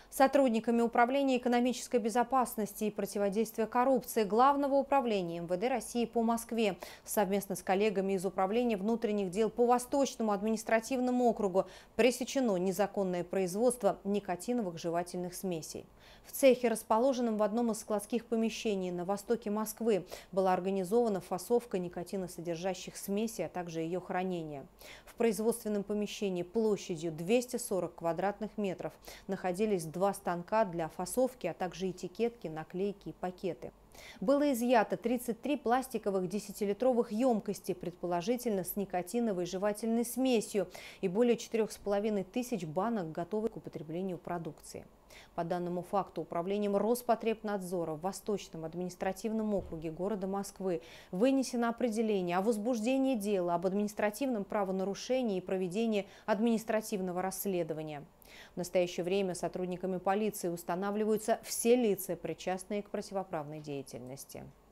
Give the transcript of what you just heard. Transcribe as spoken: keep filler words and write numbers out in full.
Сотрудниками Управления экономической безопасности и противодействия коррупции Главного управления эм вэ дэ России по Москве совместно с коллегами из Управления внутренних дел по Восточному административному округу пресечено незаконное производство никотиновых жевательных смесей. В цехе, расположенном в одном из складских помещений на востоке Москвы, была организована фасовка никотиносодержащих смесей, а также ее хранение. В производственном помещении площадью двести сорок квадратных метров находились два станка для фасовки, а также этикетки, наклейки и пакеты. Было изъято тридцать три пластиковых десятилитровых емкости, предположительно с никотиновой жевательной смесью, и более четырёх с половиной тысяч банок готовой к употреблению продукции. По данному факту Управлением Роспотребнадзора в Восточном административном округе города Москвы вынесено определение о возбуждении дела об административном правонарушении и проведении административного расследования. В настоящее время сотрудниками полиции устанавливаются все лица, причастные к противоправной деятельности.